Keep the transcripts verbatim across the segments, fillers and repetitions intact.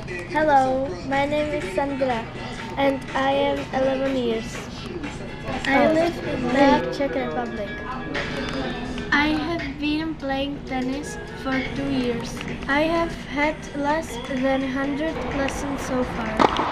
Hello, my name is Sandra and I am eleven years. I live in the Czech Republic. I have been playing tennis for two years. I have had less than one hundred lessons so far.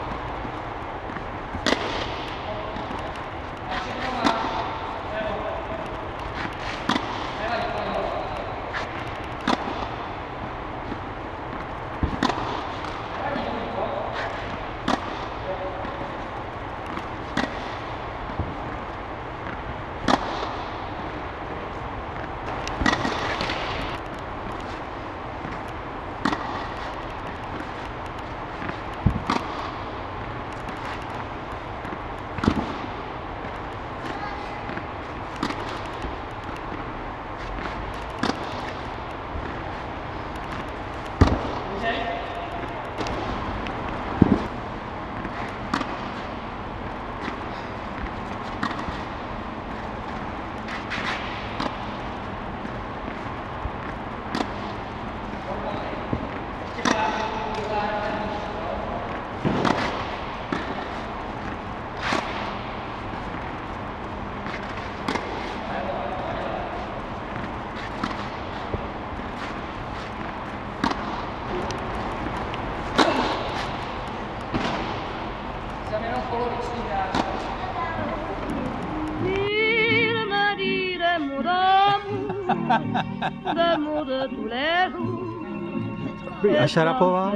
A Šarapová?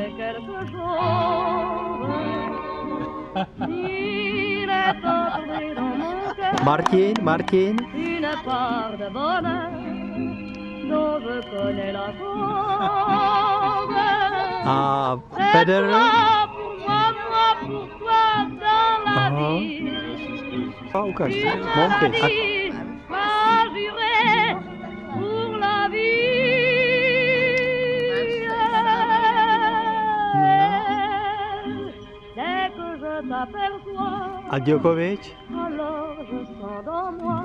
Martin, Martin. A Federer. Aha. A ukaž, Monty. A... A Djokovic?